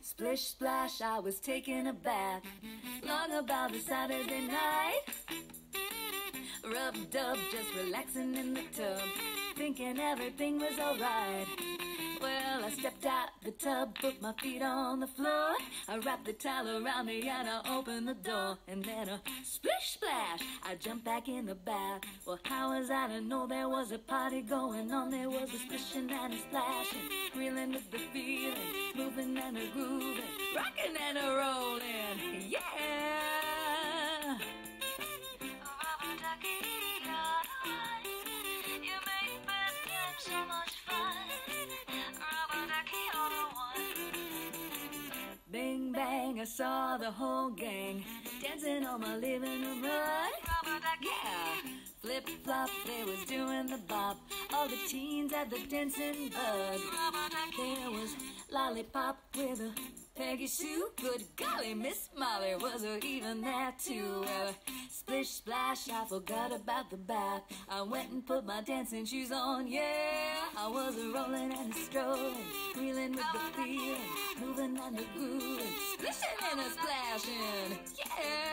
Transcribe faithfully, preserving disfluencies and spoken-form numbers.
Splish splash, I was taking a bath. Long about the Saturday night. Rubbed up, just relaxing in the tub, thinking everything was alright. Well, I stepped out the tub, put my feet on the floor. I wrapped the towel around me and I opened the door. And then a splish splash, I jumped back in the bath. Well, how was I to know there was a party going on? There was a splishing and a splashing, reeling with the feeling, moving and a grooving, rocking and a rolling, yeah! You make bedtime so much fun. Bing bang, I saw the whole gang dancing on my living room rug. Yeah, flip flop, they was doing the bop. All the teens had the dancing bug. There was lollipop with a Peggy Sue. Good golly, Miss Molly was her even there too. Well, splish splash, I forgot about the bath. I went and put my dancing shoes on, yeah. I was a rolling and a strolling, reeling with the feeling, moving and a grooving, splishing and a splashing, yeah.